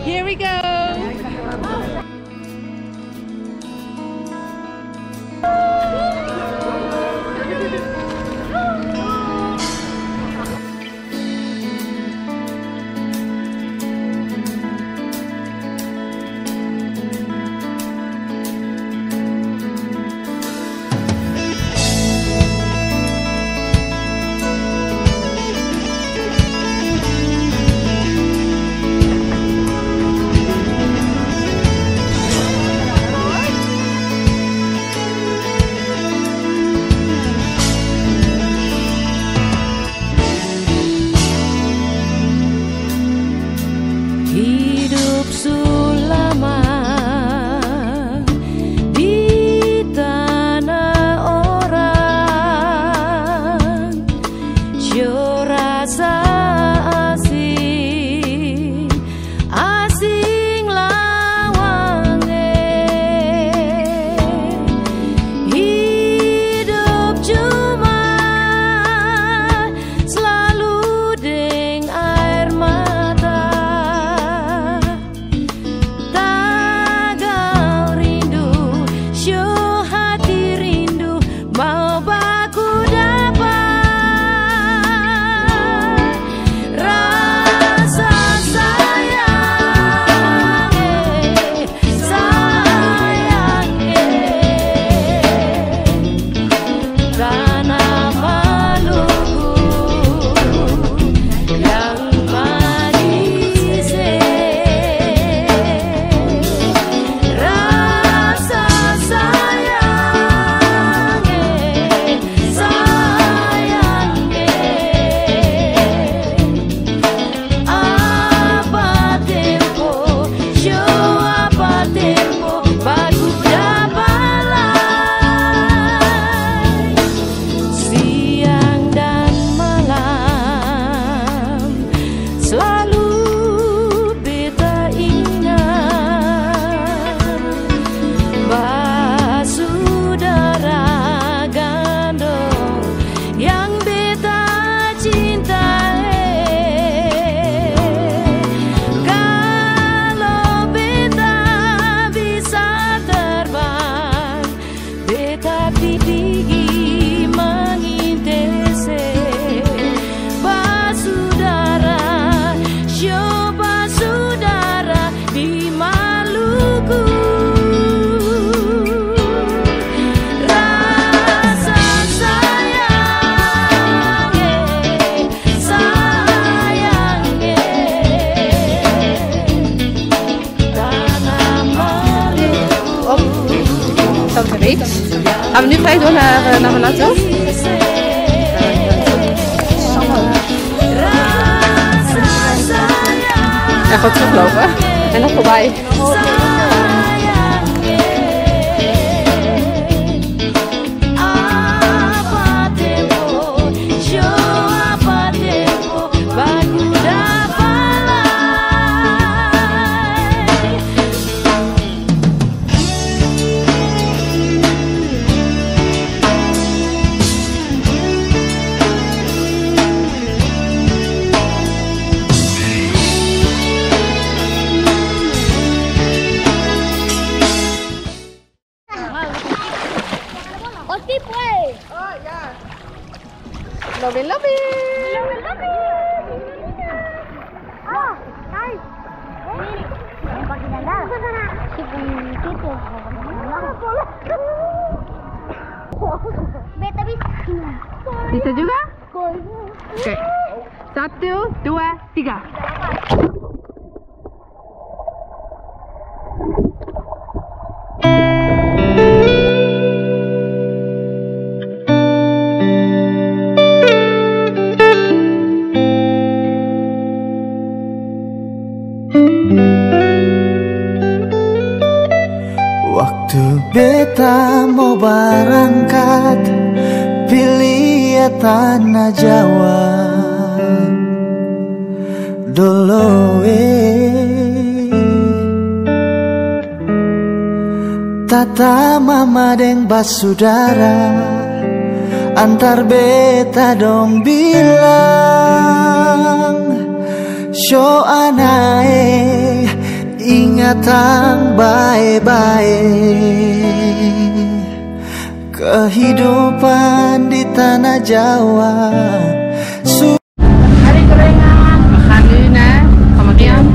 Here we go. Hidup sulama di tanah orang, yo rasa asing, asing lawange. Hidup cuma selalu deng air mata. Mau baku dapat rasa sayang, sayang, tanah Maluku yang manis, rasa sayang. Gaan we nu gelijk door naar Malata toe? Ja, gewoon teruglopen en dan voorbij. Lovely, lovely. Lovely, lovely. Oh, nice. Pakai dandal. Beta bisa. Bisa juga? Oke. 1, 2, 3. Waktu beta mau berangkat, pilih ya tanah Jawa Doloe. Tata mama deng basudara, antar beta dong bilang, show anae ingatan baik-baik kehidupan di tanah Jawa. We gaan nu naar Camarian.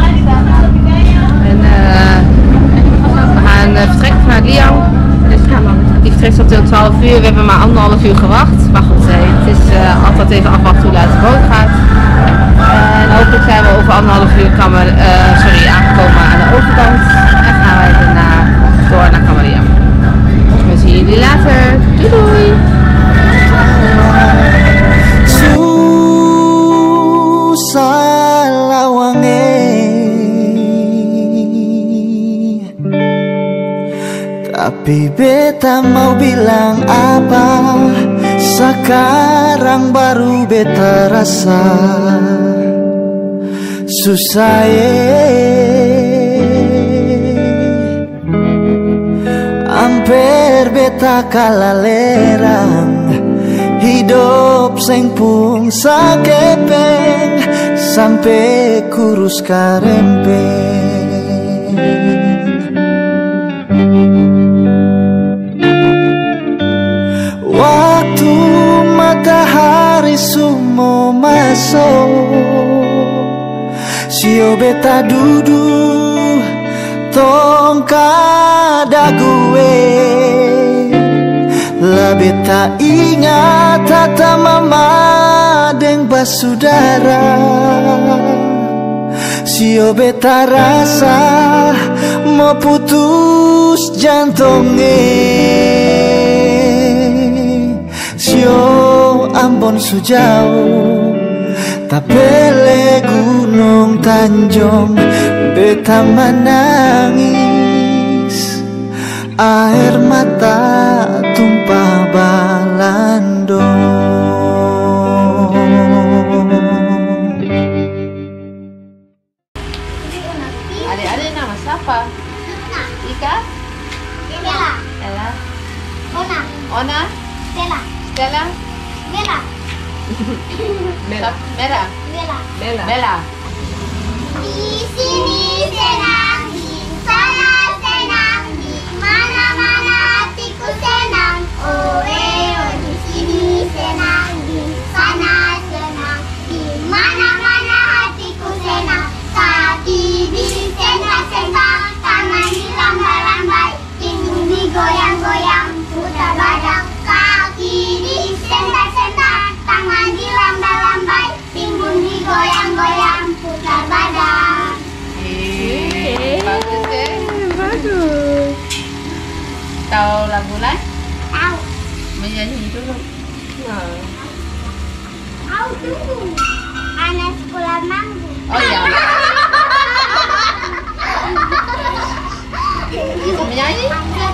En we gaan vertrekken vanuit Liang. Dus die vertrekt op til 12 uur. We hebben maar 1,5 uur gewacht. Maar goed, het is altijd even afwachten hoe laat de boot gaat. En hopelijk zijn we over 1,5 uur aangekomen aan de overkant. En gaan wij daarna door naar Camarian. We zien jullie later. Doei doei! Susah lawange, tapi beta mau bilang apa? Sekarang baru beta rasa susah hampir beta kalalerang. Hidup seng pung sakepeng sampai kurus karempeng. Waktu matahari sumo masuk, sio beta duduk tongkada gue. La beta ingat tata mama deng basudara. Sio beta rasa mau putus jantungnya. Sio Ambon sujauh tapele gunung Tanjung. Beta menangis air mata tumpah balando. Adik-adik nama siapa? Ika? Bella. Ella? Ona. Ona? Stella. Stella? Bella. Bella. Bella. Bella. Bella. Bella. Di sini senang, di sana senang, di mana-mana hatiku senang. Oh di sini senang, di sana senang, di mana-mana hatiku senang. Kaki disentang-sentang, tangan dilambai-lambai, pinggung digoyang-goyang, putar badan. Kaki disentang-sentang, tangan dilambai-lambai, pinggung digoyang-goyang, putar badan. Bagus ya? Bagus. Tahu lagu lain? Tahu. Menyanyi dulu. Tahu tunggu. Anak sekolah manggu. Oh iya. Bisa menyanyi?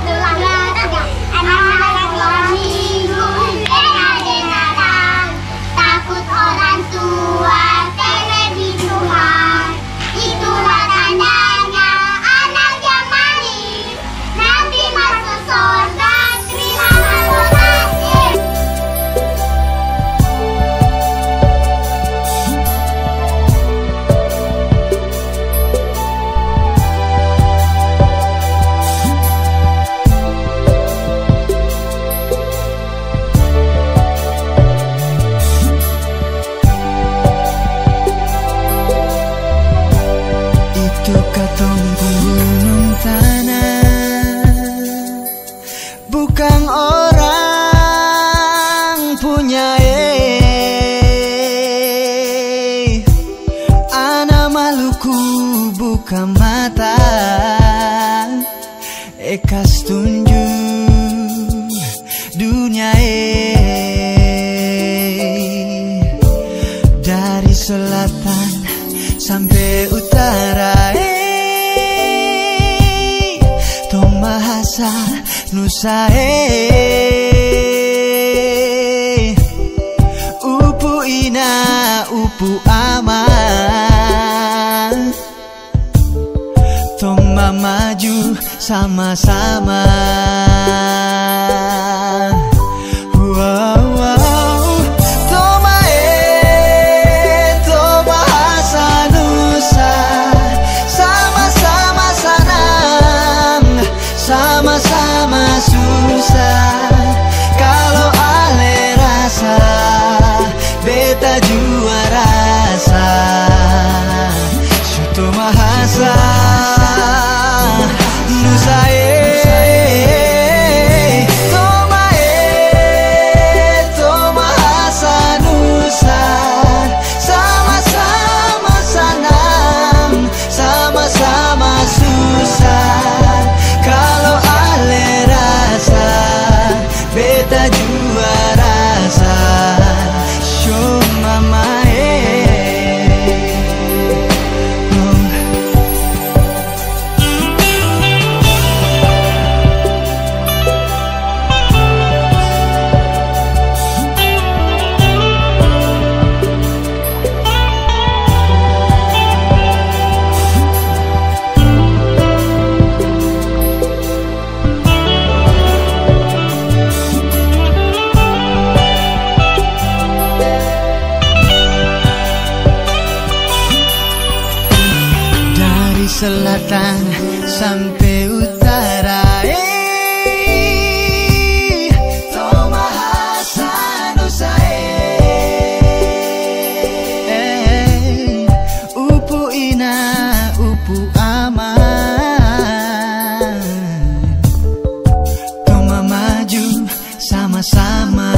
Anak sekolah minggu, dengar-dengaran, takut orang tua, televisuan. Itulah tandanya anak yang manis, nanti masuk surga, terima kasih. Itu katong gunung tanah, bukan orang punya Ana Maluku bukan mata ekas tunjuk dunia dari selatan sampai utara. Tong bahasa Nusa upu ina upu aman. Tong maju sama-sama. Wow, wow. Toma bahasa Nusa sama-sama. jua rasa Syuto Mahasa Nusae selatan sampai utara Tomahasa Nusae Upu ina upu aman Toma maju sama-sama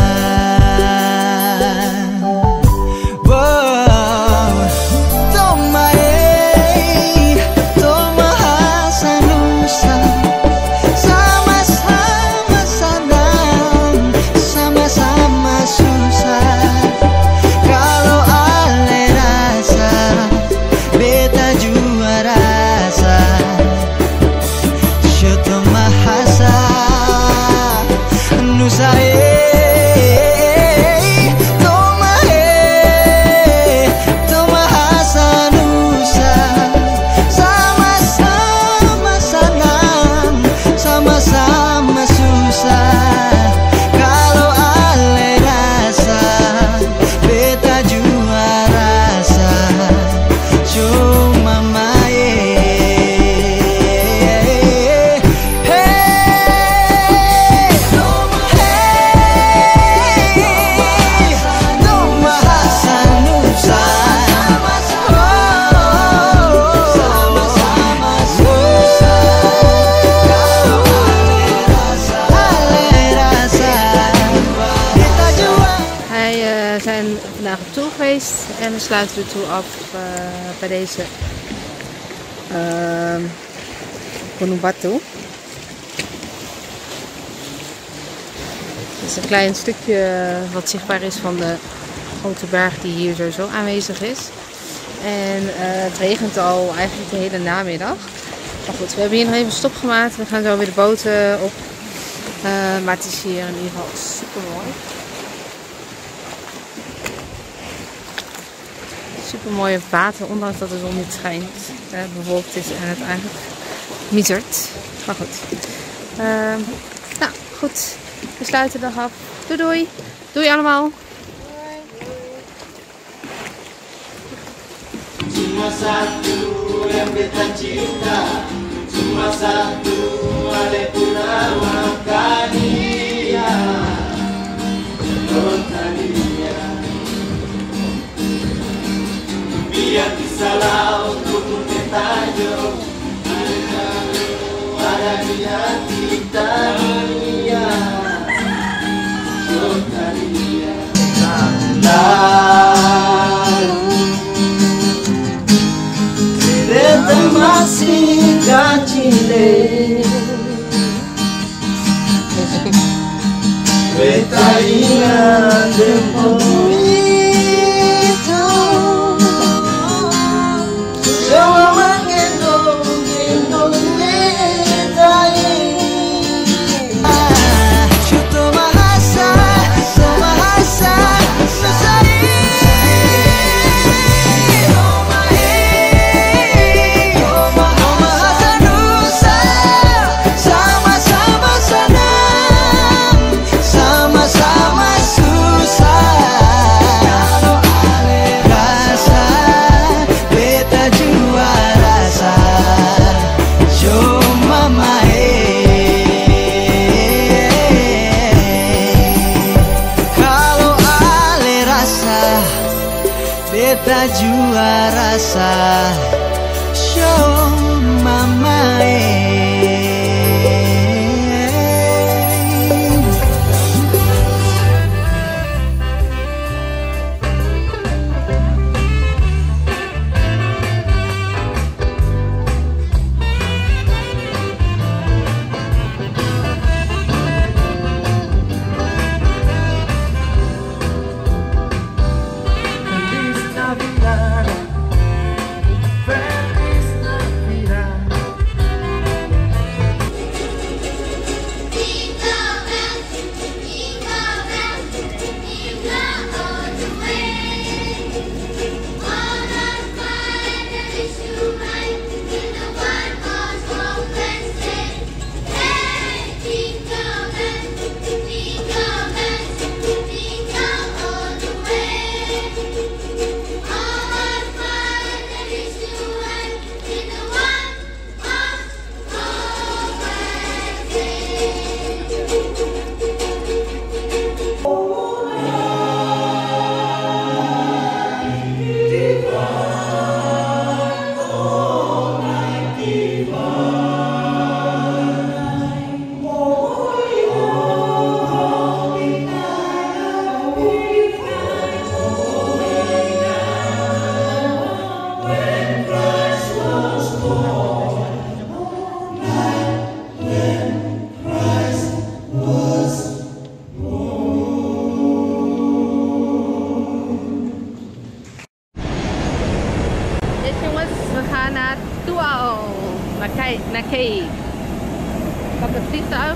vandaag op tour geweest en we sluiten de tour af bij deze Gunung Batu. Het is een klein stukje wat zichtbaar is van de grote berg die hier sowieso aanwezig is. En het regent al eigenlijk de hele namiddag. Maar goed, we hebben hier nog even stop gemaakt. We gaan zo weer de boten op. Maar het is hier in ieder geval super mooi. Super mooi water, ondanks dat de zon niet schijnt. Bewolkt is en het eigenlijk miezert. Maar goed. Nou, goed. We sluiten de dag af. Doei doei. Doei allemaal. Cuma satu yang beta cinta, cuma satu aku namakan dia, Rosalia. Biar disalah untuk menetajo, ada di hati dia, Rosalia. Masih kacile beta ingat tempo itu semua gendong beta Syuto Mahasa Mahasa sama-sama susah beta jua rasa show mamae. Naar Cave. Op het vliegtuig.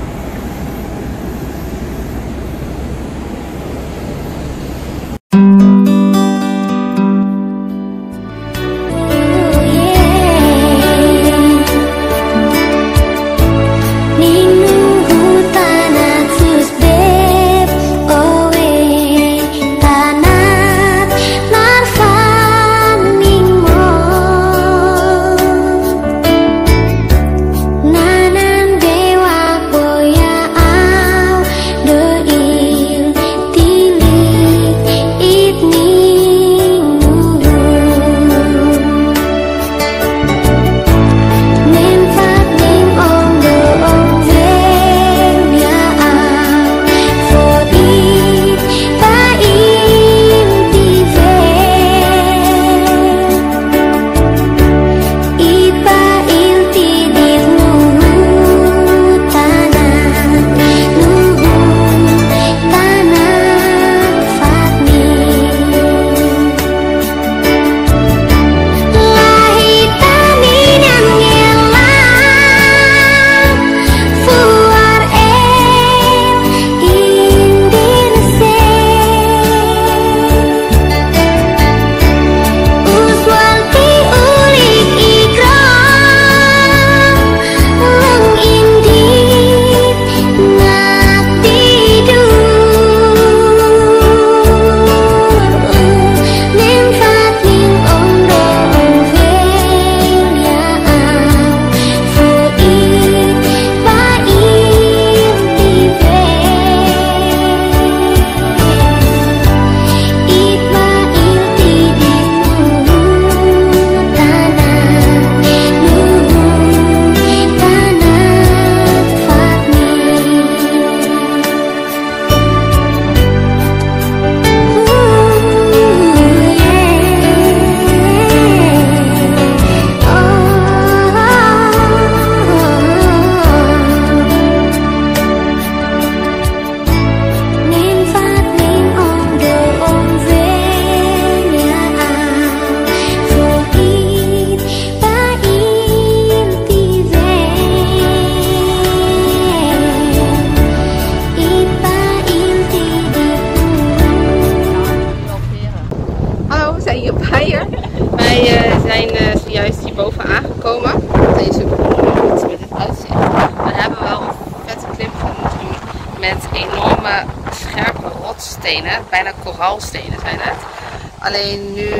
Wij zijn zojuist hierboven aangekomen. Deze iets met het uitzicht. We hebben wel een vette klim moeten doen met enorme scherpe rotsstenen. Bijna koraalstenen zijn het. Alleen nu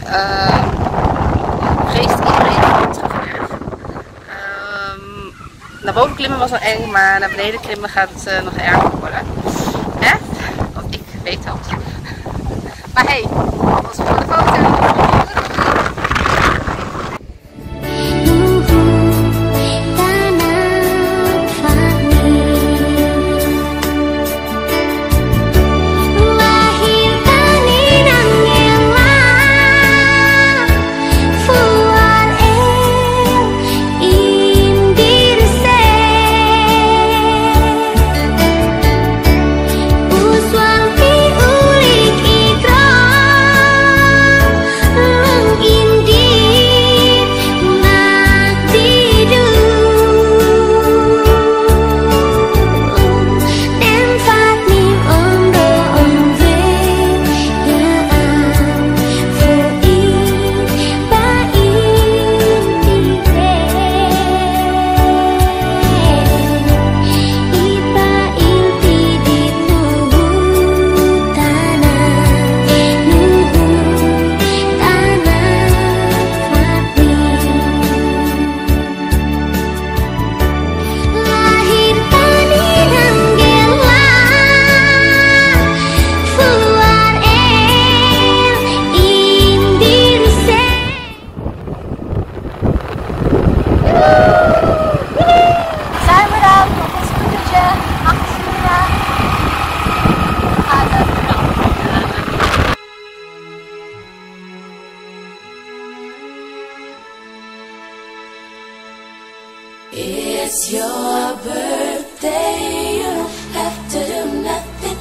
vreest iedereen het gevaar. Naar boven klimmen was al eng, maar naar beneden klimmen gaat het nog erger worden. Echt? Want ik weet dat. Maar hey, alles voor de foto. It's your birthday, you don't have to do nothing.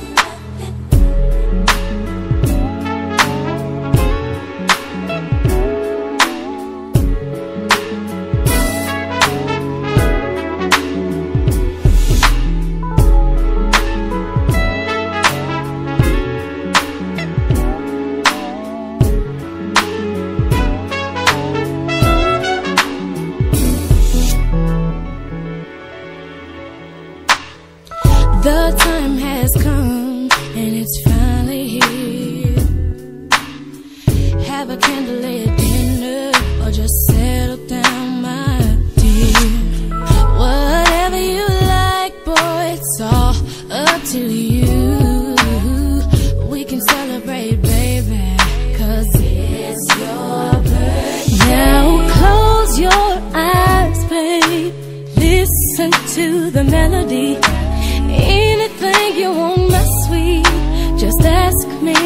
The time has come and it's finally here. Have a candlelit dinner or just settle down, my dear. Whatever you like, boy, it's all up to you. We can celebrate, baby, 'cause it's your birthday. Now close your eyes, babe. Listen to the melody. Anything you want, my sweet, just ask me.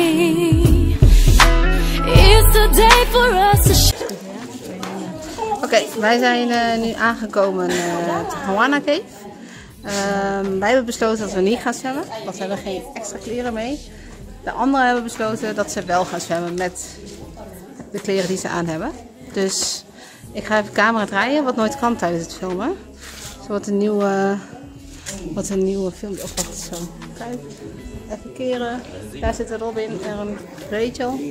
It's the day for us to Oké, wij zijn nu aangekomen op de Hawana Cave. Wij hebben besloten dat we niet gaan zwemmen, want we hebben geen extra kleren mee. De anderen hebben besloten dat ze wel gaan zwemmen met de kleren die ze aan hebben. Dus ik ga even de camera draaien, wat nooit kan tijdens het filmen. Zo wordt een nieuwe film. Of wat zo. Kijk, even keren. Daar zitten Robin en Rachel.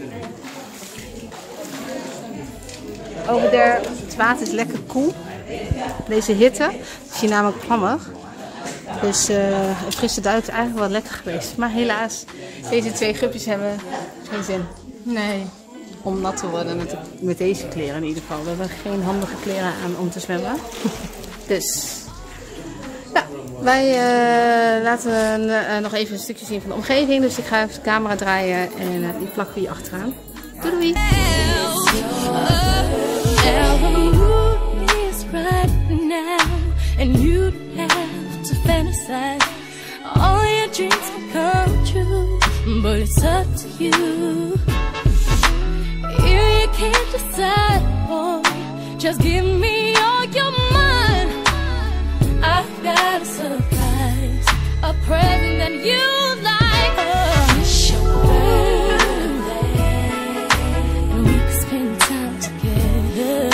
Over daar, het water is lekker koel. Deze hitte is hier namelijk klammig. Dus een frisse duik is eigenlijk wel lekker geweest. Maar helaas, deze twee groepjes hebben geen zin. Nee. Om nat te worden met deze kleren in ieder geval. We hebben geen handige kleren aan om te zwemmen. Dus ja, wij laten nog even een stukje zien van de omgeving. Dus ik ga even de camera draaien en die plak hier achteraan. Doei doei! and you have to fantasize. All your dreams will come true, but it's up to you. If you can't decide, boy, just give me all your mind. I've got a surprise, a present that you like. Oh, it's your birthday, and we can spend time together.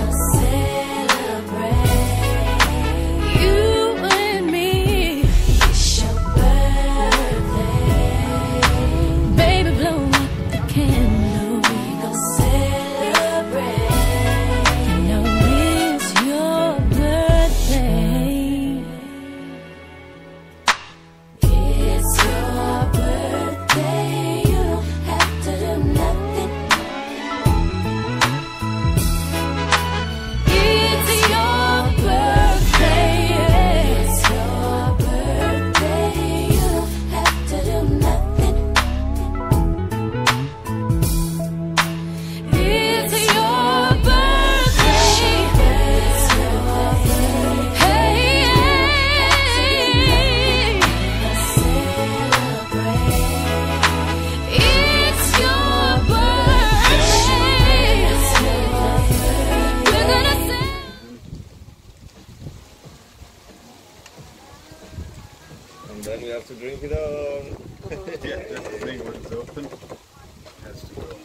Then we have to drink it on. Yeah, that's the thing, when it's open, it has to go.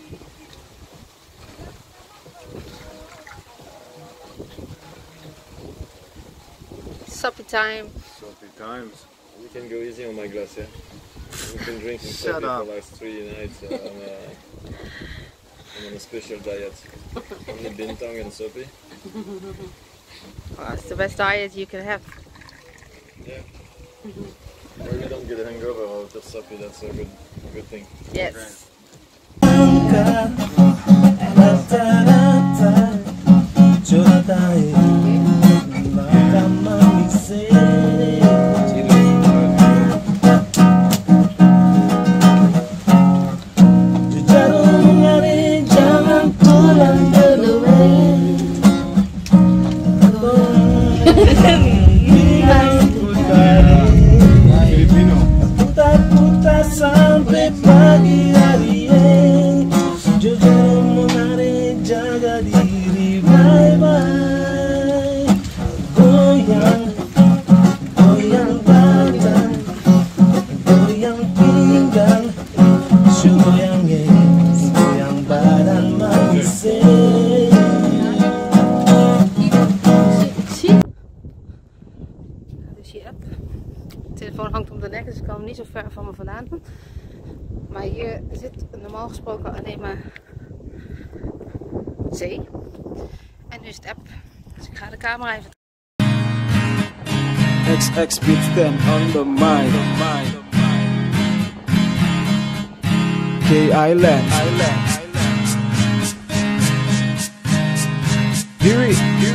Suppy time. Suppy times. We can go easy on my glass, yeah? We've been drinking suppy for like 3 nights. I'm on a special diet. Only bintang and suppy. Well, it's the best diet you can have. Yeah. Or you don't get a hangover out of suppy, that's a good thing. Yes. Sampai pagi hari, jujur vandaan. Maar hier zit normaal gesproken alleen maar zee. En nu is het app. Dus ik ga de camera even... XX Beat 10 on the mic. K-Island. Diri.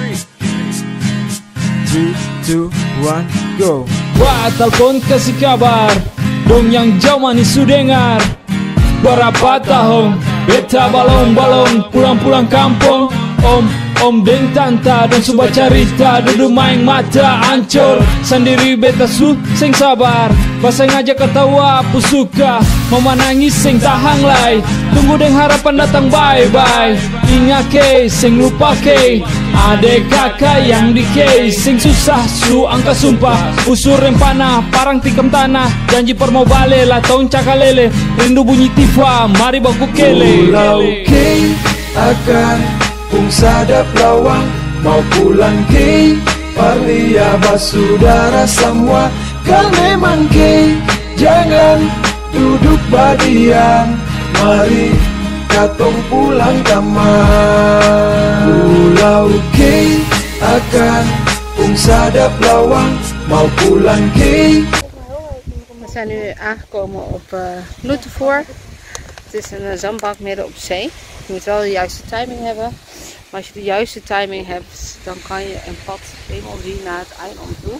3, 2, 1, go. Wah, telepon kasih kabar dong yang jauh manis su dengar. Berapa tahun beta balong-balong pulang-pulang kampung. Om deng tanta dan suba carita duduk main mata ancur sendiri beta su sing sabar pasang aja ketawa pu suka mama nangis sing tahang lai tunggu deng harapan datang bye-bye ingat ke sing lupa ke adek kakak yang di ke sing susah su angka sumpah usur rempana parang tikam tanah janji per mau bale lah tahun cakalele rindu bunyi tifa mari baku kele Pulau K akan sadap lawang mau pulang ke Parlia basudara semua kau memang ke jangan duduk badian mari katong pulang kamar Pulau K akan sadap lawang mau pulang ke. We zijn nu aangekomen op Nutevoer. Het is een zandbak midden op zee. Je moet wel de juiste timing hebben. Maar als je de juiste timing hebt, dan kan je een pad helemaal zien naar het eiland toe.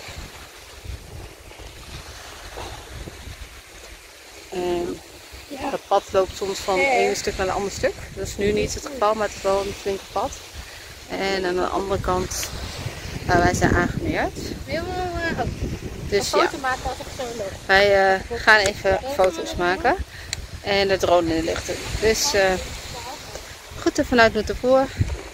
En het pad loopt soms van het ene stuk naar het andere stuk. Dat is nu niet het geval, maar het is wel een flinke pad. En aan de andere kant, wij zijn aangemeerd. Dus ja, wij gaan even foto's maken. En de drone in de lucht. Dus groeten vanuit Nutevoer.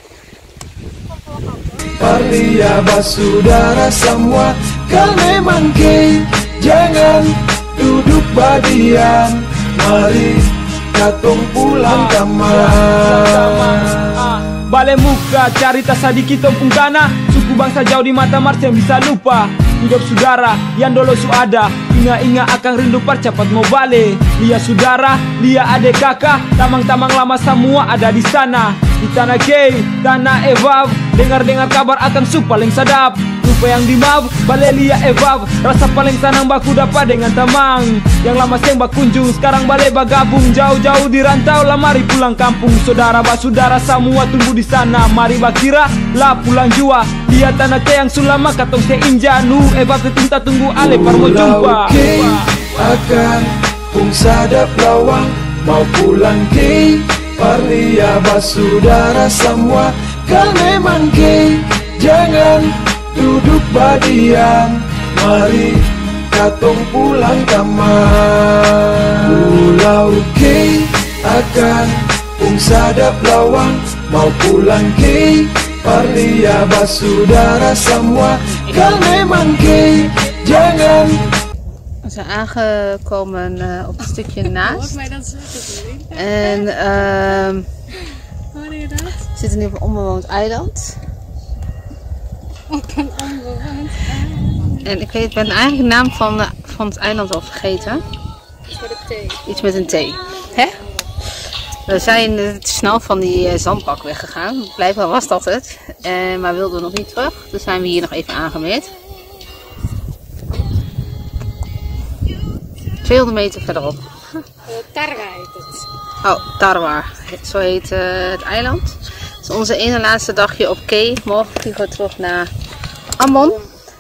Parlia basudara semua kau memang ke jangan duduk badian mari katong pulang kamar bale muka cari tas sadiki tompung tanah suku bangsa jauh di mata Mars yang bisa lupa hidup saudara yang dulu su ada ingat-ingat akan rindu percepat mau bale lia saudara lia adik kakak tamang-tamang lama semua ada di sana di tanah K tanah Evav dengar-dengar kabar akan su paling sadap lupa yang di Mav bale lia Evav rasa paling senang baku dapat dengan tamang yang lama seng bakunjung sekarang bale bagabung jauh-jauh di rantau lah mari pulang kampung saudara basudara semua tunggu di sana mari bakira lah pulang jua lihat tanah K yang sulama katong se injanu Evav tetinta tunggu ale par mau jumpa akan sadap lawang mau pulang ke Parlia basudara semua kau memang ke jangan duduk badian mari katong pulang kamar Pulau K akan sadap lawang mau pulang ke Parlia basudara semua kau memang ke jangan. We zijn aangekomen op een stukje naast. En we zitten nu op een onbewoond eiland. En ik ben eigenlijk de naam van het eiland al vergeten. Iets met een T. Hè? We zijn te snel van die zandbak weggegaan. Blijkbaar was dat het. Maar wilden we nog niet terug. Dus zijn we hier nog even aangemeerd. 200 meter verderop. Tarwa heet het. Oh, Tarwa. Zo heet het eiland. Het is onze ene laatste dagje op K. Morgen vliegen we terug naar Ambon.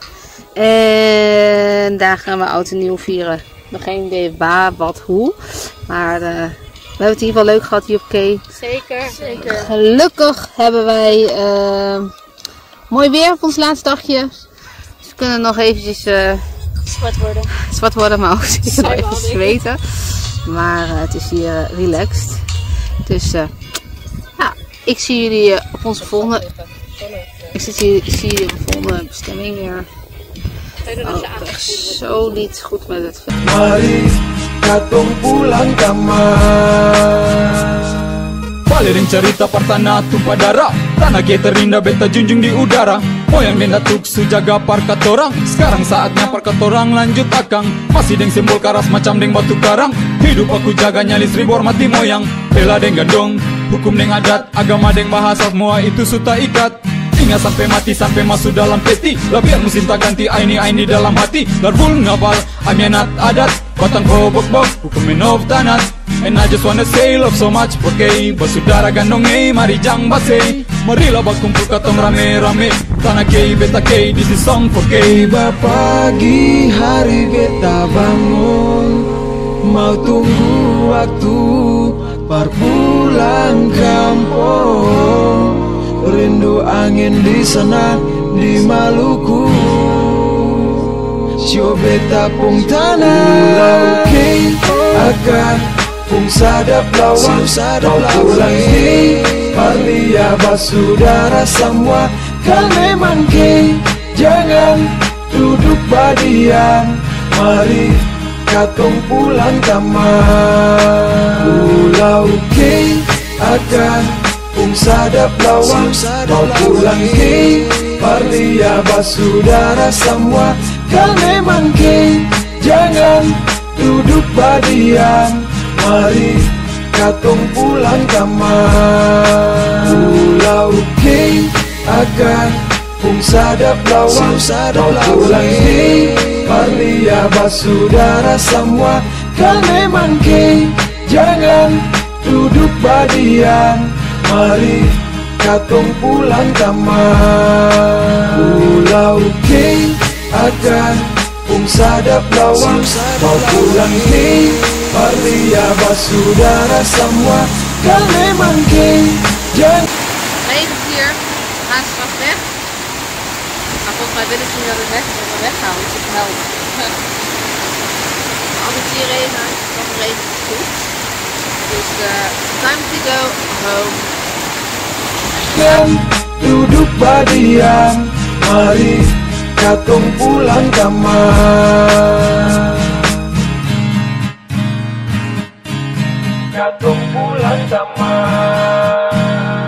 En daar gaan we oud en nieuw vieren. Nog geen idee waar, wat, hoe. Maar we hebben het in ieder geval leuk gehad hier op K. Zeker. Gelukkig hebben wij mooi weer op ons laatste dagje. Dus we kunnen nog eventjes zwart worden, maar ook zeker nog even zweten. Maar het is hier relaxed. Dus ja, ik zie jullie op onze volgende. Ik zie jullie op de volgende bestemming weer. Oh, echt zo niet goed met het vet. Mari katong pulang kamar. Balirin cerita pertana tumpah darah tanah K terindah beta junjung di udara. Moyang den datuk sujaga parkat orang. Sekarang saatnya parkat orang lanjut akang. Masih deng simbol karas macam deng batu karang. Hidup aku jaga nyalis ribu hormati moyang. Bela deng gandong, hukum deng adat, agama deng bahasa, semua itu suta ikat. Ingat sampai mati, sampai masuk dalam peti. Lah biar musim tak ganti, aini dalam hati. Larvul ngabal, amianat adat. Batang kobok-bok, hukum menov tanat. And I just wanna say love so much porque bersaudara gandong mari jang base. Marilah berkumpul katong rame-rame. Tanah kei, beta kei, this is song for kei. Tiba pagi hari beta bangun, mau tunggu waktu berpulang kampung. Rindu angin di sana di Maluku. Sio beta pung tanah kei akan pung sadap lawang. Mau pulang kei Parlia basudara semua. Kan memang kei jangan duduk badiam. Mari katong pulang taman. Pulau kei akan pung sadap lawang. Mau pulang kei Parlia basudara semua. Kan memang kei jangan duduk badiam. Mari katong pulang taman. Pulau kei akan pung sadap lawang. Mau pulang kei Parlia basudara semua. Kan memang kei jangan duduk badiam. Mari katong pulang taman. Pulau kei akan pung sadap lawang. Mau pulang kei Parlia basudara semua. Kan memang kei jangan. Regent hier, we gaan straks weg. Maar volgens mij willen ze niet dat we weggaan, dus ik help. Als het hier regent, dan regent het goed. Dus time to go home. Kan duduk badiam. Mari katong pulang taman. Katong pulang taman.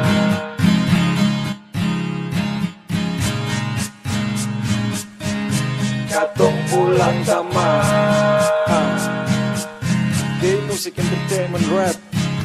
Katong pulang taman. Gay music entertainment rap.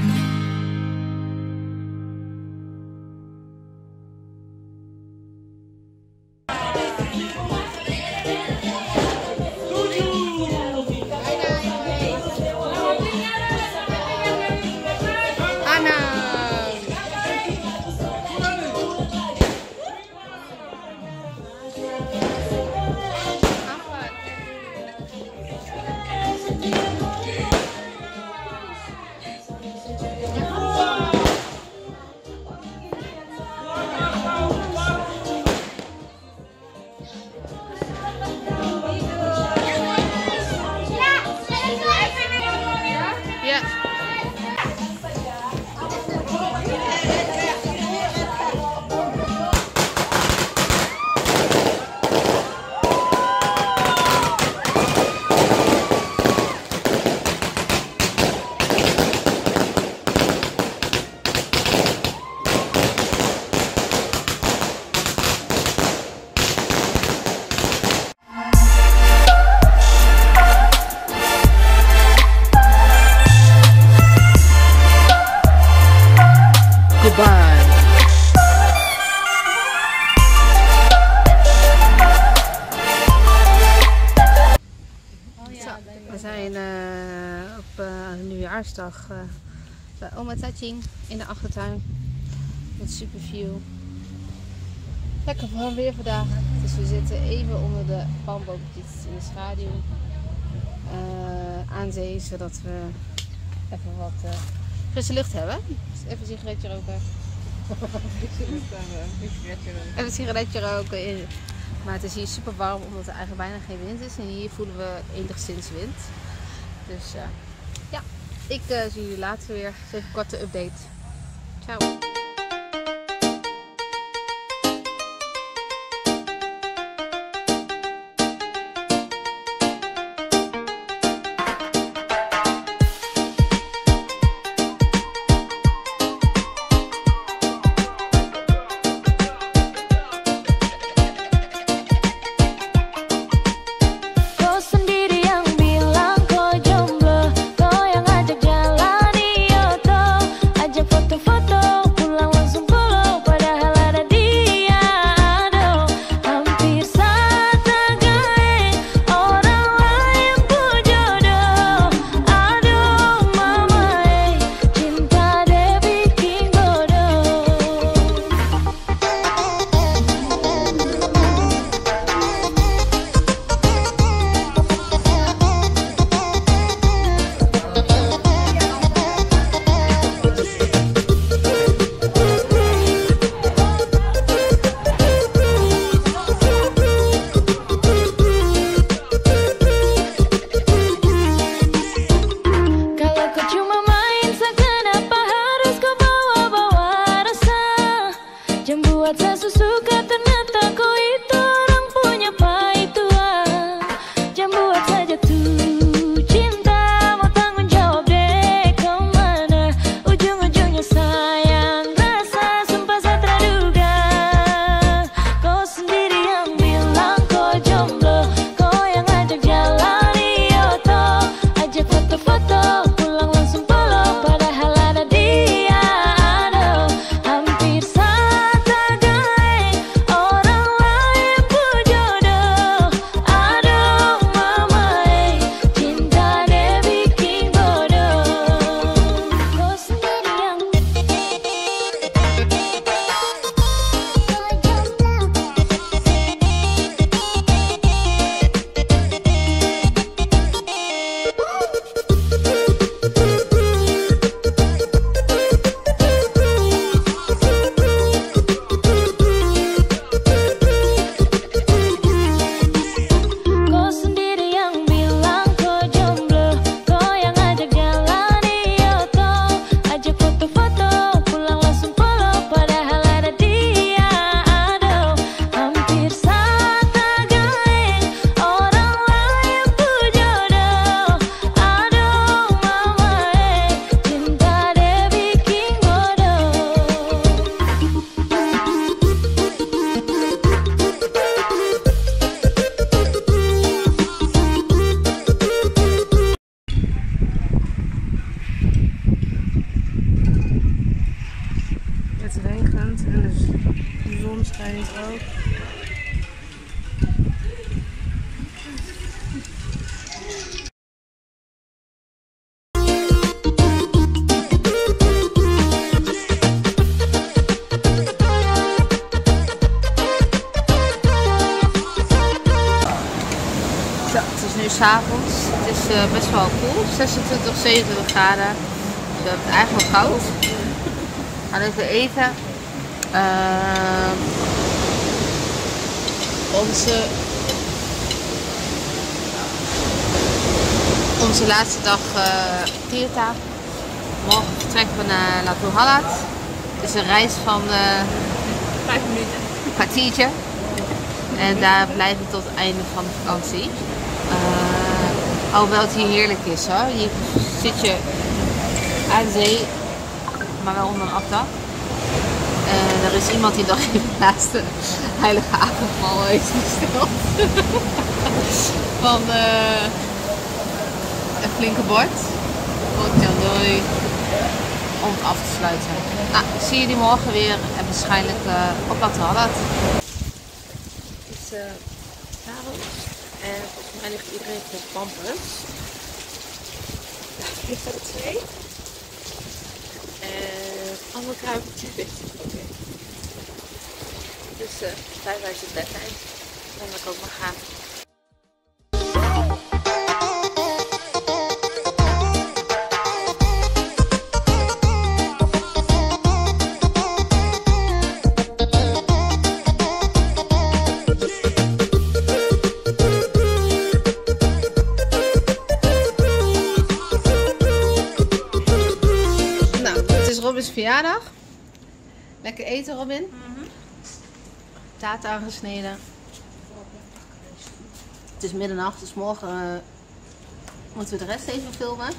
We zijn op nieuwjaarsdag bij oma Taching in de achtertuin. Met super view. Lekker warm weer vandaag. Dus we zitten even onder de palmboompjes in de schaduw aan zee, zodat we even wat frisse lucht hebben. Dus even een sigaretje roken. Even een sigaretje roken. Maar het is hier super warm omdat er eigenlijk bijna geen wind is. En hier voelen we enigszins wind. Dus ja, ik zie jullie later weer. Dus even een korte update. Ciao. Buat saya suka ternyata kau itu orang punya pahituan. Jangan buat saja tuh cinta mau tanggung jawab deh kemana. Ujung-ujungnya sayang rasa sumpah saya terduga. Kau sendiri yang bilang kau jomblo, kau yang ajak jalan di Yoto, ajak foto-foto pulang langsung polo, padahal ada dia. Aduh, hampir saja gaeng orang lain pun jodoh. Aduh mama cinta deh bikin bodoh. Kau sendiri yang Kau sendiri yang bilang kau jomblo, kau yang ajak jalan di Yoto, ajak foto-foto pulang langsung polo, padahal ada dia. Aduh, hampir saja gaeng orang lain pun jodoh. Aduh mama cinta deh bikin bodoh. Het regent en de zon schijnt ook. Zo, het is nu 's avonds. Het is best wel koel, 26, 27 graden. Dus we hebben het eigenlijk wel koud. We gaan even eten. Onze laatste dag Tirta. Morgen vertrekken we naar Latu Halad. Het is een reis van 5 minuten. Een kwartiertje. En daar blijven we tot het einde van de vakantie. Alhoewel het hier heerlijk is hoor. Hier zit je aan zee, maar wel onder een afdak. Er is iemand die nog even naast de heilige avondmaal heeft besteld. Van een flinke bord. Om het af te sluiten. Nou, ik zie jullie morgen weer en waarschijnlijk op Latu Halad. Het is avond en volgens mij ligt iedereen met pampers. Hier staat er 2. En allemaal kruipertjes. Oké. Dus tijd uit het bedtijd. Dan wil ik ook maar gaan. Robin's verjaardag. Lekker eten, Robin. Taart aangesneden. Het is middernacht, dus morgen moeten we de rest even filmen.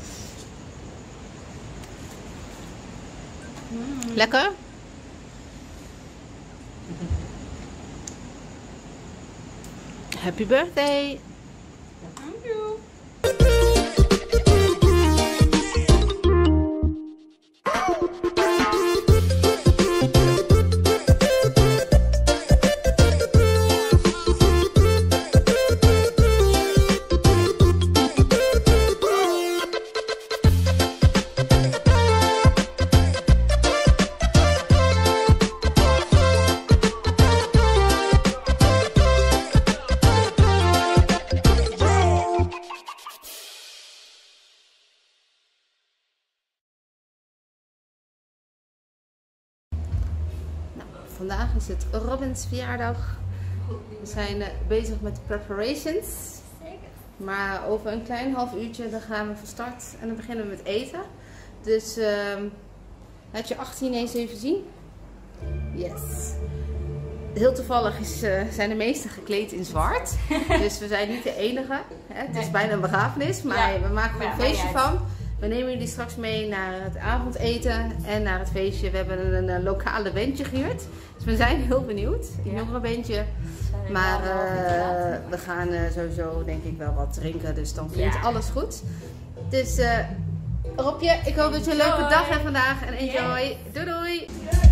Lekker. Happy birthday. Thank you. Vandaag is het Robin's verjaardag. We zijn bezig met de preparations. Maar over een klein half uurtje dan gaan we van start en dan beginnen we met eten. Dus laat je 18 eens even zien. Yes. Heel toevallig zijn de meesten gekleed in zwart. Dus we zijn niet de enige. Het is bijna een begrafenis, maar we maken er een feestje van. We nemen jullie straks mee naar het avondeten en naar het feestje. We hebben een lokale bandje gehuurd. Dus we zijn heel benieuwd. Een jongere bandje. Maar we gaan sowieso denk ik wel wat drinken. Dus dan klinkt alles goed. Dus Robje, ik hoop dat je een leuke dag hebt vandaag. En enjoy. Doei doei!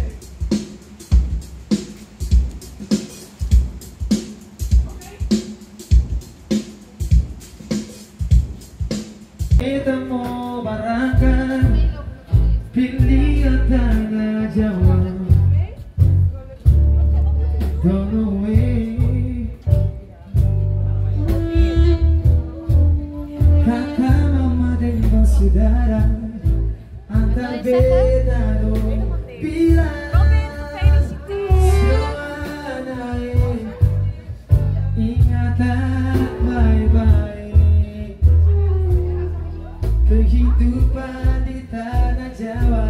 Kita mau barangkan pilihan tengah Jawa. Don't know way. Kakak mama dan saudara antar beda dong bila semua ingatan baik-baik. Kehidupan di tanah Jawa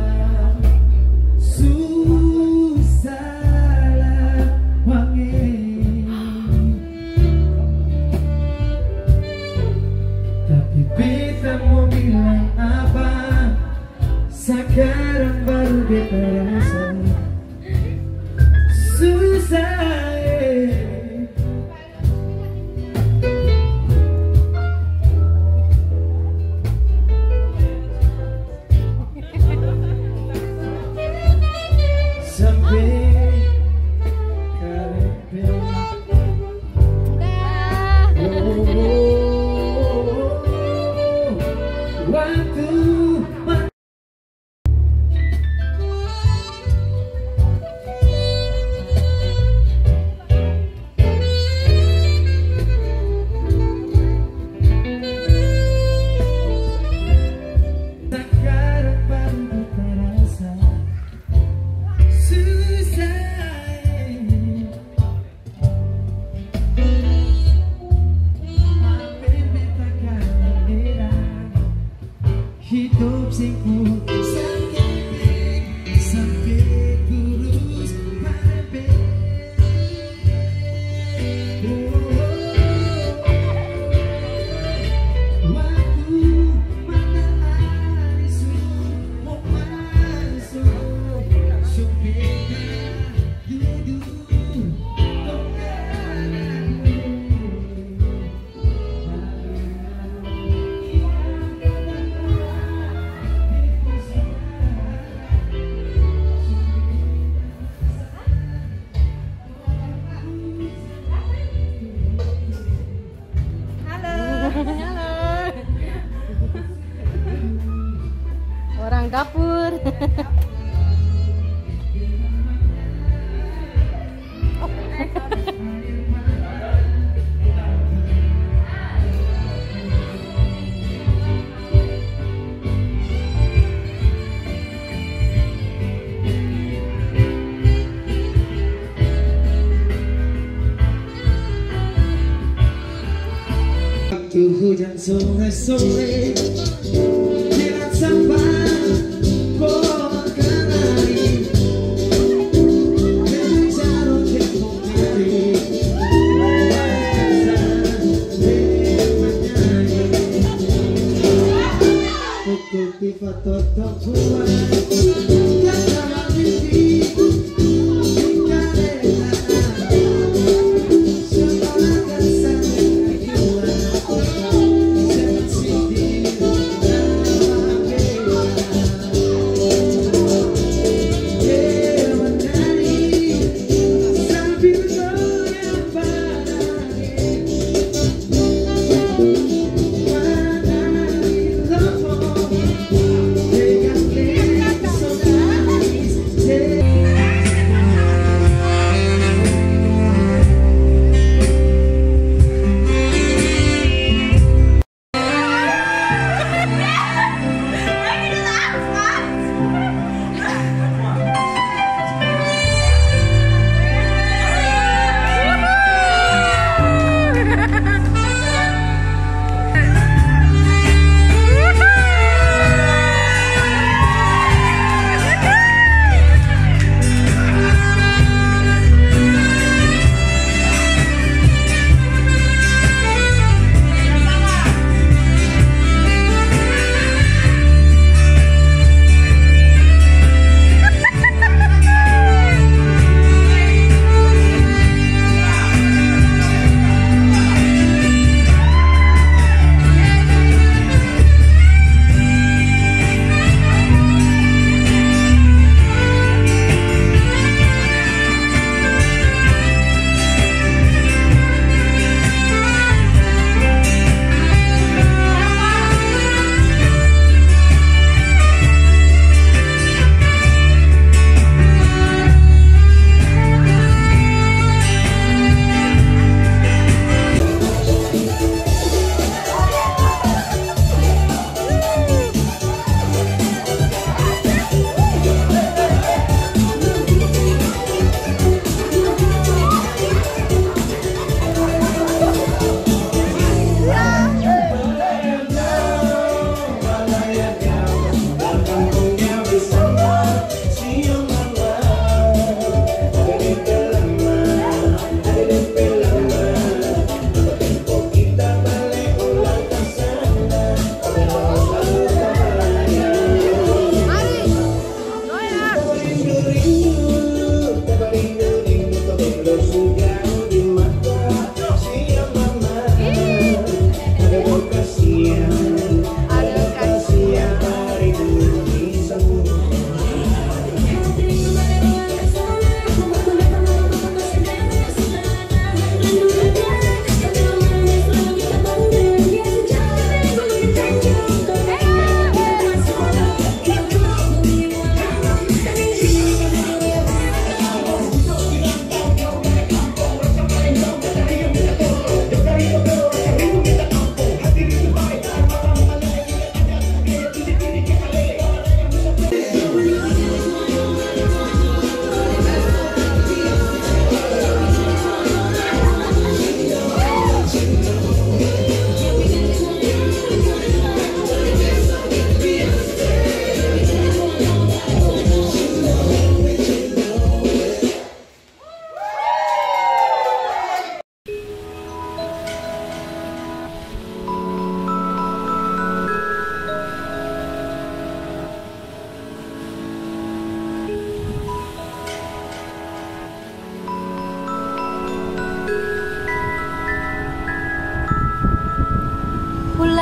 susahlah wangi, tapi beta mau bilang apa? Sekarang baru beta rasa susah. Hidup sing putih sampai kurus parebe. Waktu matahari sudah masuk, supaya duduk orang dapur. Waktu hujan sore-sore kilat sampai pohon kenari menjaro tepung hari pukul tifa totok buat kata mimpi sekolah dan sampai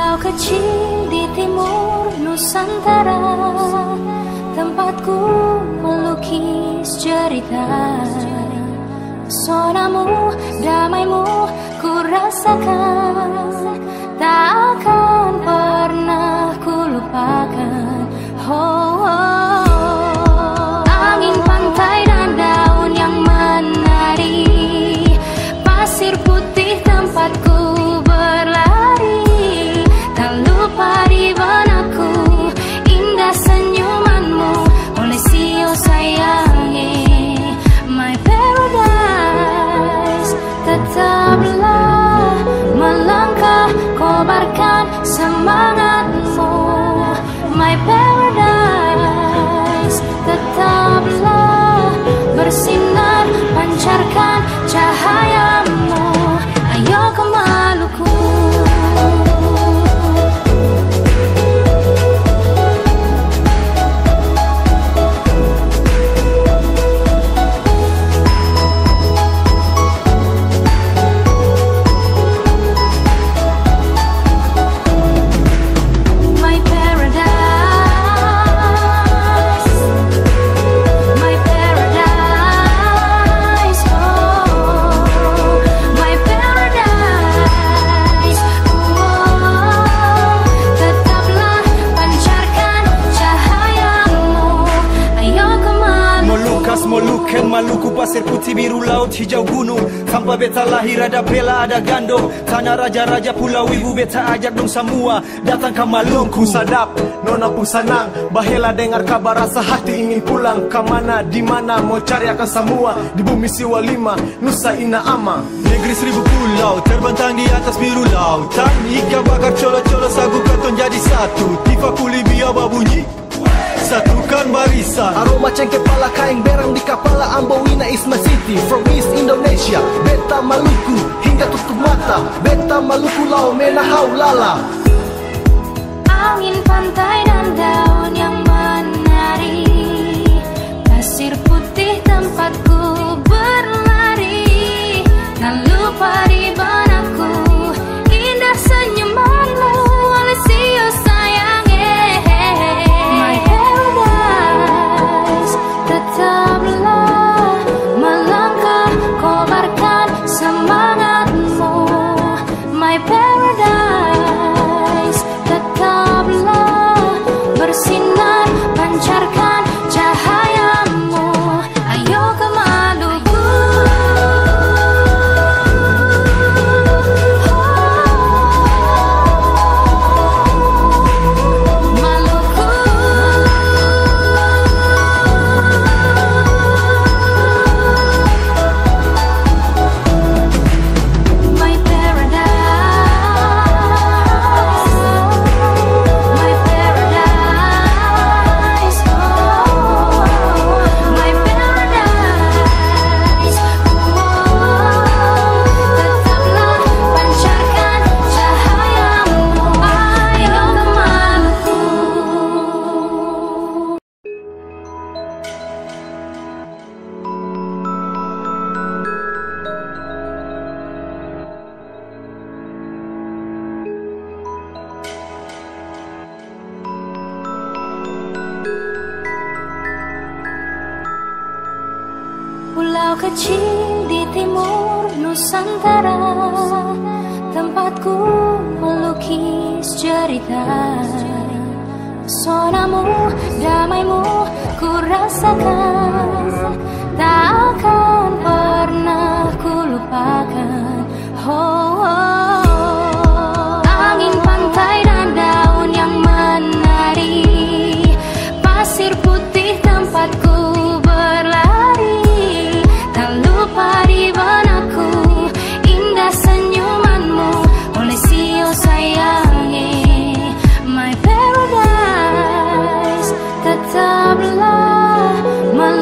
Pulau kecil di timur Nusantara, tempatku melukis cerita. Pesonamu, damaimu ku rasakan, tak akan pernah ku lupakan. Oh, oh. Angin pantai dan daun yang menari, pasir putih tempatku berlari. Tak lupa di benakku indah senyumanmu, oleh sio sayangi. My paradise, tetaplah melangkah, kobarkan semangatmu. My paradise, tetaplah bersinar, pancarkan cahayamu. Ayo ke Maluku. Molukken, Maluku, pasir putih, biru laut, hijau gunung. Tanpa beta lahir ada Bella, ada Gando. Tanah raja-raja, pulau ibu, beta ajak dong semua datang ke Maluku. Sadap, nona pun senang, bahela dengar kabar, rasa hati ingin pulang. Kemana, dimana, mau cari akan semua. Di bumi Siwa 5, Nusa Ina Ama. Negeri 1000 pulau, terbentang di atas biru lautan. Ikan bakar colo-colo, sagu karton jadi satu. Tifa kuli biar bunyi, satukan barisan. Aroma cengkeh pala kain berang di kepala. Ambowina is my city, from East Indonesia. Beta Maluku hingga tutup mata. Beta Maluku lau menahau lala. Angin pantai dan daun yang menari, pasir putih tempatku berlari. Tak lupa di benakku indah senyumanmu, oleh sio sayangi. My paradise, tetaplah melangkah, kobarkan semangatmu. My paradise, tetaplah bersinar, pancarkan cahayamu. Ayo ke Maluku. Pulau kecil di timur Nusantara, tempatku melukis cerita. Pesonamu, damaimu ku rasakan, tak akan pernah ku lupakan. Oh, oh. Angin pantai dan daun yang menari, pasir putih tempatku berlari. Tak lupa di benakku indah senyumanmu, oleh sio sayangi. My paradise, tetaplah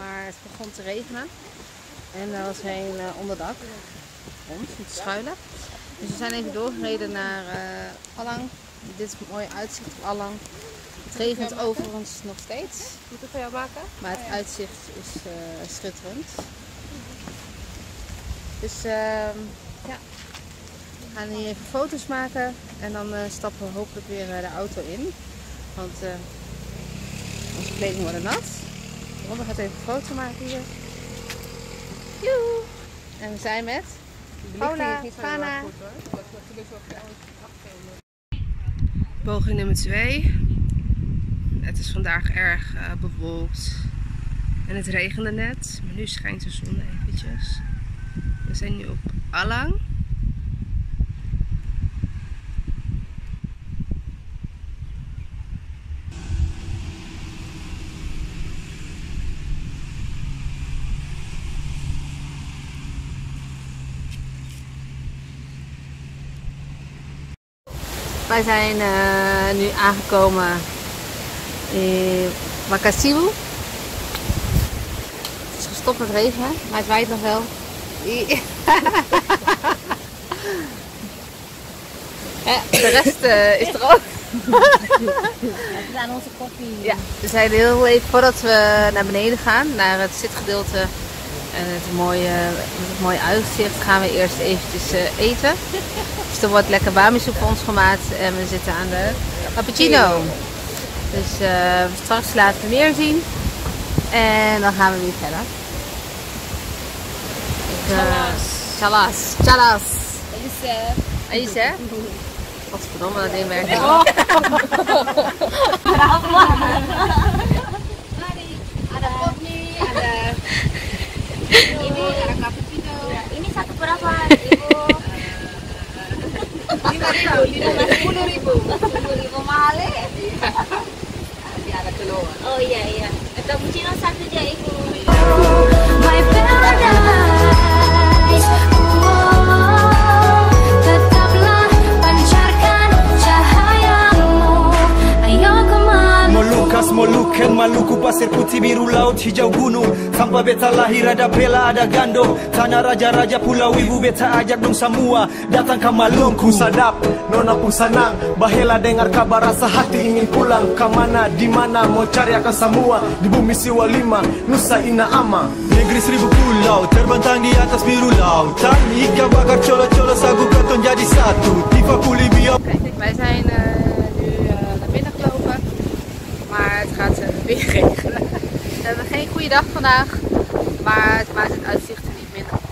maar het begon te regenen. En er was geen onderdak voor ons om te schuilen. Dus we zijn even doorgereden naar Allang. Dit is een mooi uitzicht op Allang. Het regent overigens nog steeds. Moet ik van jou maken? Maar het uitzicht is schitterend. Dus ja, we gaan hier even foto's maken en dan stappen we hopelijk weer de auto in. Want onze kleding wordt nat. Robert gaat even een foto maken hier. Joe! En we zijn met Paula, Fana. Poging nummer 2. Het is vandaag erg bewolkt en het regende net, maar nu schijnt de zon eventjes. We zijn nu op Allang. Wij zijn nu aangekomen in Makasibu. Het is gestopt met regenen, maar het waait nog wel. Ja, de rest is er ook. We gaan onze koffie. Ja, we zijn heel even voordat we naar beneden gaan, naar het zitgedeelte en het mooie uitzicht, gaan we eerst eventjes eten. Dus er wordt lekker bami-soep voor ons gemaakt en we zitten aan de cappuccino. Dus straks laten we meer zien en dan gaan we weer verder. Chalas. Chalas. Aïssa. Godverdomme, dat ding werkt niet. Ada kopi, ada ini, ada cappuccino. Ini satu berapa, Ibu? 5.000, 10.000 mahal ya? Ada telur. Oh iya iya. Cappuccino satu aja, Ibu. My paradise. Molukan Maluku, pasir putih biru laut hijau gunung. Tanpa beta lahir ada Bella ada Gando. Tanah raja-raja pulau ibu beta ajak dong semua datang ke Maluku. Sadap, nona pun senang. Bahela dengar kabar rasa hati ingin pulang. Kemana, dimana mau cari akan semua. Di bumi Siwalima, Nusa Ina Ama. Negeri seribu pulau terbentang di atas biru lautan. Ikan bakar colo-colo sagu karton jadi satu. Tifa puli bio. Wij zijn nu naar binnen gelopen. Maar het gaat weer regenen. We hebben geen goede dag vandaag, maar het maakt het uitzicht er niet minder.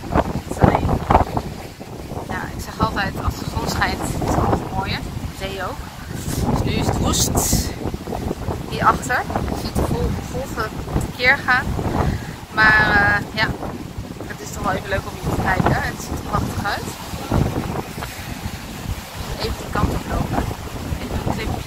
Ja, ik zeg altijd, als de zon schijnt is het altijd mooier. De zee ook. Dus nu is het woest hierachter. Je ziet de golven tekeer gaan. Maar ja, het is toch wel even leuk om hier te kijken. Het ziet er prachtig uit. Even die kant op lopen. Even een clipje.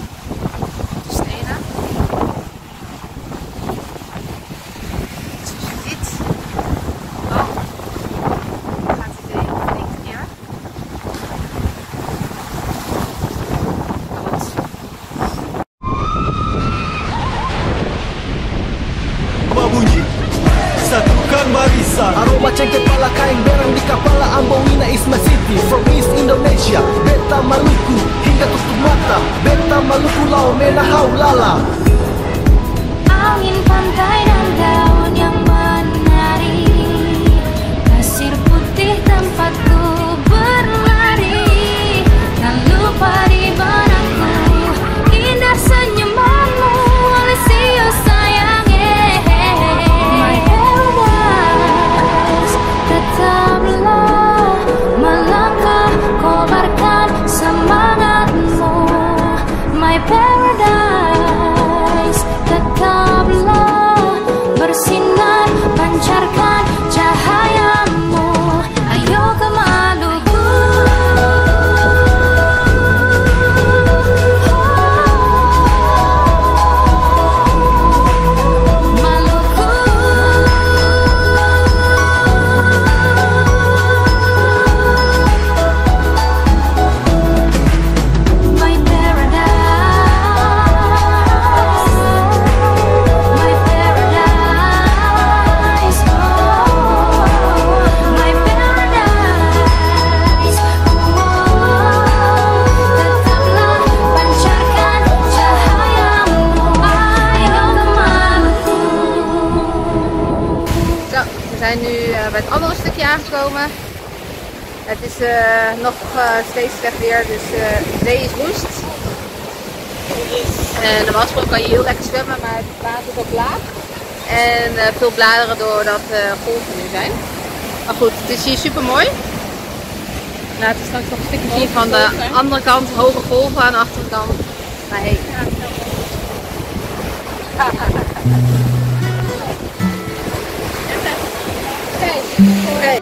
Aroma cengkeh pala kain berang di kepala Ambowina Isma City. From East Indonesia, Beta Maluku hingga tutup mata. Beta Maluku lau menahau lala. Angin pantai dan daun yang menari, pasir putih tempatku berlari. Tak lupa di benakku indah senyumanmu, Alessio sayang. Tetaplah melangkah, kobarkan semangatmu, my paradise. Tetaplah bersinar. zijn nu bij het andere stukje aangekomen. Het is nog steeds slecht weer, dus de zee is woest. En normaal gesproken kan je heel lekker zwemmen, maar het water is ook laag. En veel bladeren doordat golven nu zijn. Maar goed, het is hier super mooi. Laten we straks nog een stukje zien van de andere kant, hoge golven aan de achterkant. Maar hey. Okay.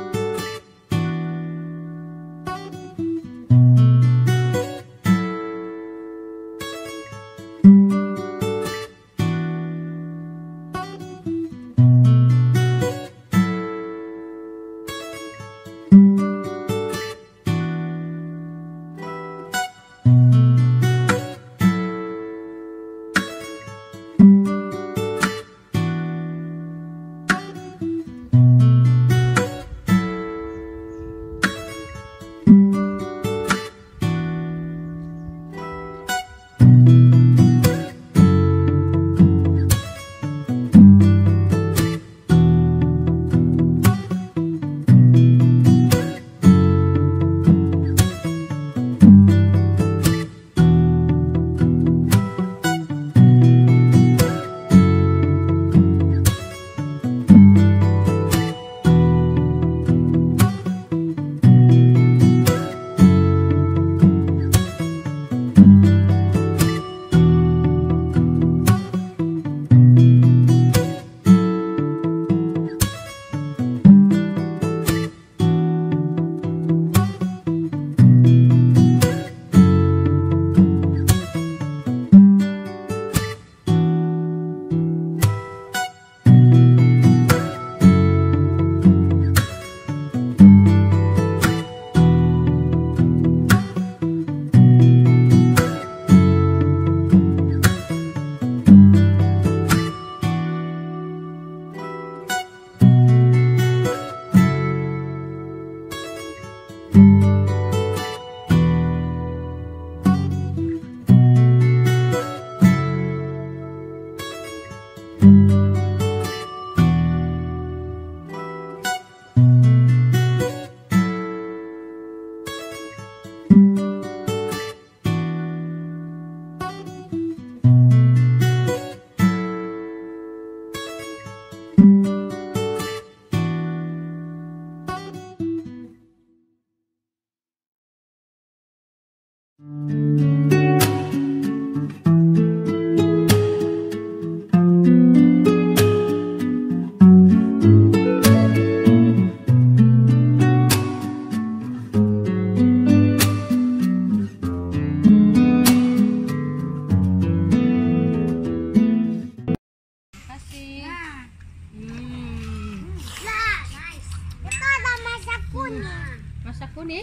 Masak kuning?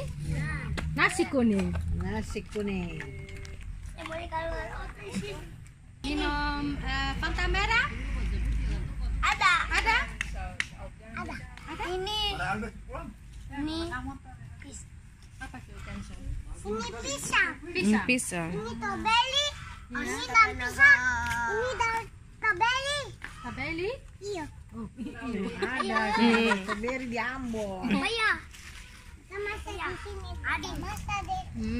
Nasi kuning. Nasi kuning. Minum Fanta merah? Ada. Ada? Ada. Ini. Ini. Apa itu? Ini pisang. Pisang. Ini tabeli. Ini dan pisang. Ini dan tabeli. Tabeli? Iya. Oh, Ada. Tabeli di Ambon. Iya. Nama saya di sini. Ada masa deh.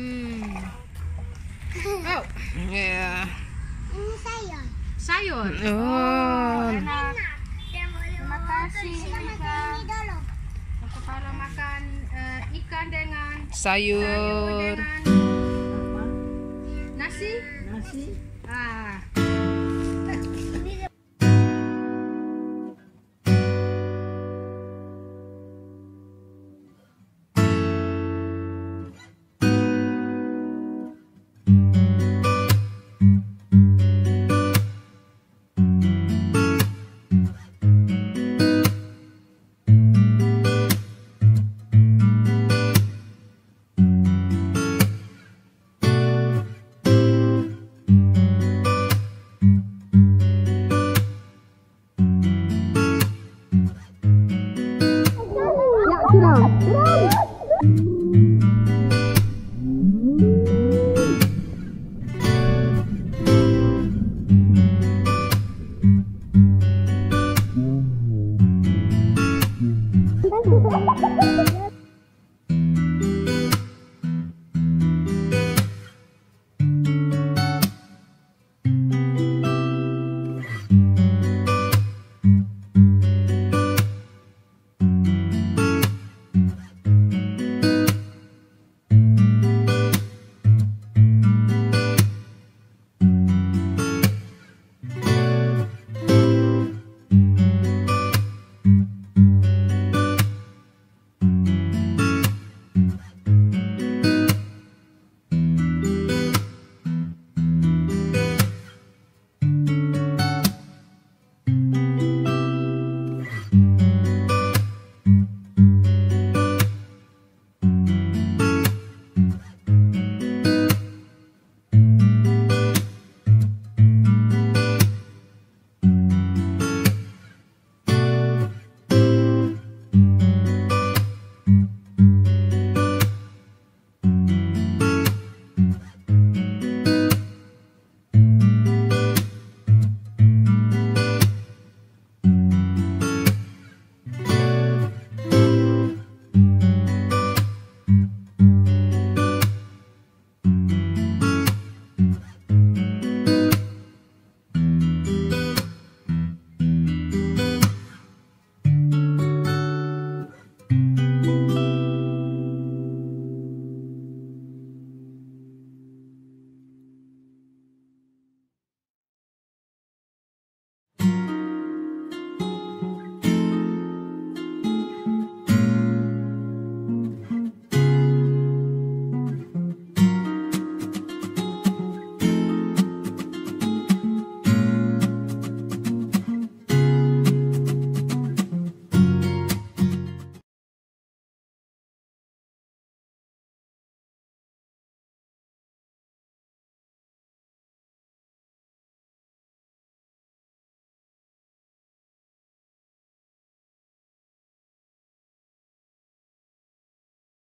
Oh. Yeah. Ini sayur. Sayur. Oh. Enak. Terima kasih. Ini dulu. Kalau makan ikan dengan Sayur. dengan nasi. Nasi. Ah. Thank you.